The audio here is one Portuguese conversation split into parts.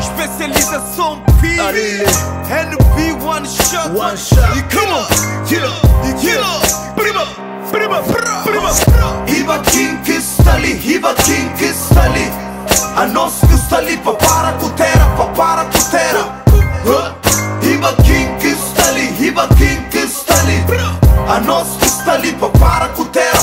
Especialização P, NB one shot. E killer, prima. Hiba King stali, Hiba King stali. A nós que está ali para cutera, Hiba King stali, Hiba King stali. A nós que está ali para cutera,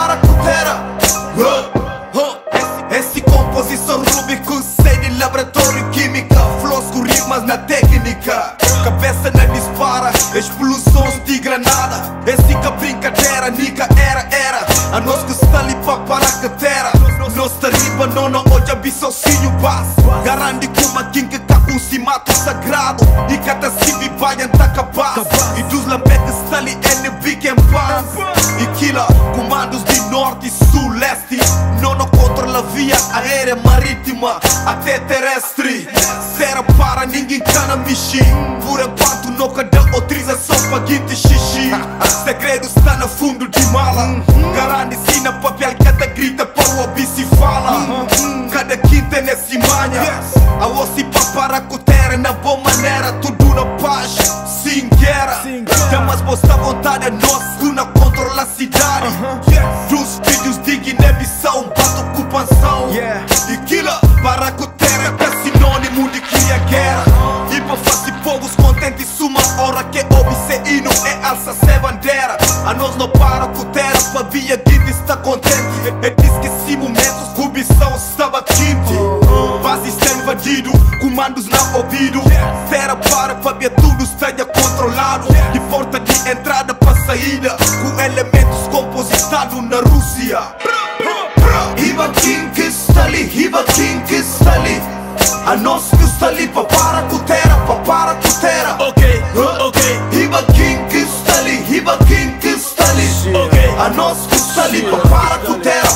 Esse composição Rubicon, sei de laboratório química, flows com rimas na técnica. Cabeça não dispara, explosões de granada. Esse que brincadeira, nica era. A nós que está ali para a catera. Nós está riba, não hoje a sozinho base. Garante como a quem que cá um cimato sagrado. E cada civi vai entrar capaz. E dos lambetes está ali NB que em paz. E killer, comandos de norte e sul, leste. Não controla via aérea, marítima, até terrestre. Será para ninguém cana mexer. Por enquanto não cada autorização para guinte xixi. Segredo está no fundo de mala. Garante ensina papel, cada grita para o se fala. Cada quinta nesse manha. A ossi para cutera na boa maneira. Tudo na paz, sim guerra. Temas posta vontade, nós que não controla a cidade. Dos vídeos de Guiné-Bissau, bate ocupação. E killer para cutera é sinônimo de cria guerra. E para fazer povos contentes, uma hora que obse hino é alça se bandeira. A nós não para cutera, para via guide está contente. É diz que esse momentos cubição estava quente. Base está invadido, comandos não ouvido. Será para ver tudo esteja controlado. De porta de entrada para saída, com elementos compositados na Rússia. Hiba King stali, Hiba King stali. A nós que está ali para cutera, Hiba King stali, Hiba King stali. A nós que está ali para cutera,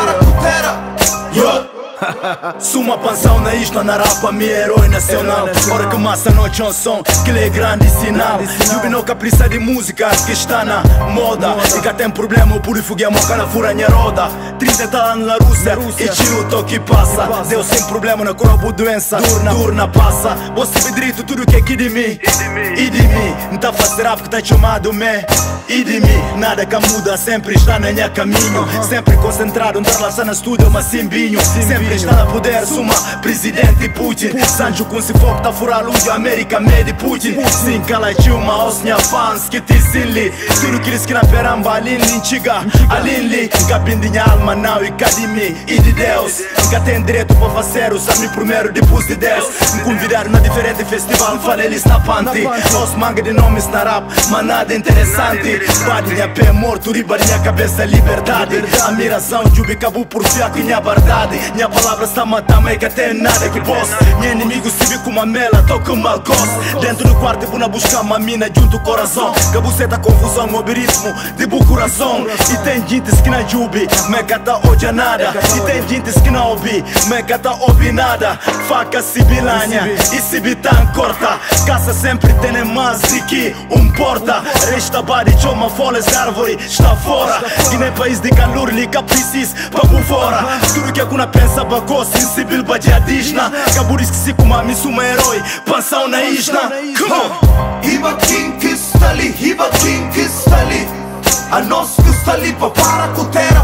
Suma pansão na isla, na rapa, meu herói nacional. Hora que massa noite um som, que lhe é grande sinal. Jubi não capriça de música que está na moda. E que tem problema, por foguei a moca na fura minha roda. 30 anos na Rússia, e tio toque passa. Deus sem problema na corpo doença, durna passa. Você pedrito tudo que é aqui de mim. E de mim, não tá fácil rap que tá chamado me. E de mim, nada que muda, sempre está na minha caminho. Sempre concentrado, não tá na estúdio, mas simbinho. Sempre está na poder, suma presidente Putin. Sancho com se foco, tá fura luz, América, mede Putin. Sim, cala uma osnia fans, que te sinli. Tudo que eles querem peramba, alinli, chiga, alinli. Cabindinha alma, não, e cadimi, e de Deus. Nunca tem direito para fazer, o sabe primeiro, depois de 10. Me convidaram na diferente festival, falei eles na panty. Os manga de nomes na rap, mas nada interessante. Badinha pé morto, riba de minha cabeça, liberdade. A miração, Jubi acabou por fiar com minha verdade. Minha palavra está matando, mas que tem nada que posso. Meu inimigo se vê com uma mela, toca mal gosto. Dentro do quarto vou na buscar uma mina junto ao coração. Cabuceta, confusão, mobilismo, de bom coração. E tem gente que não Jubi, mas que tá hoje nada. E tem gente que não ouvi, mas que tá ouvi nada. Faca sibilanha e sibitan corta. Caça sempre tem mais de que porta. Resta bari, chama folhas de árvore, está fora. Guiné país de calor, liga precis, papo fora. Tudo que a cuna pensa, bagou, sensível, badiadisna. Cabur esqueci como a suma herói, pansão na isla. Come on! Hiba King stali, Hiba King stali. A nós que está ali para cutera,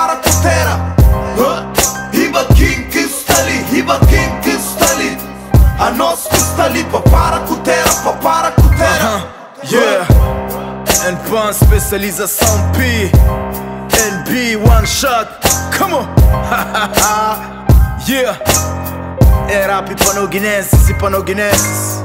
Hiba King stali, Hiba King stali. A nós que está ali para cutera, Yeah, and pan especialização P, NB one shot. Come on, yeah. É rap panoguinenses e panoguinenses.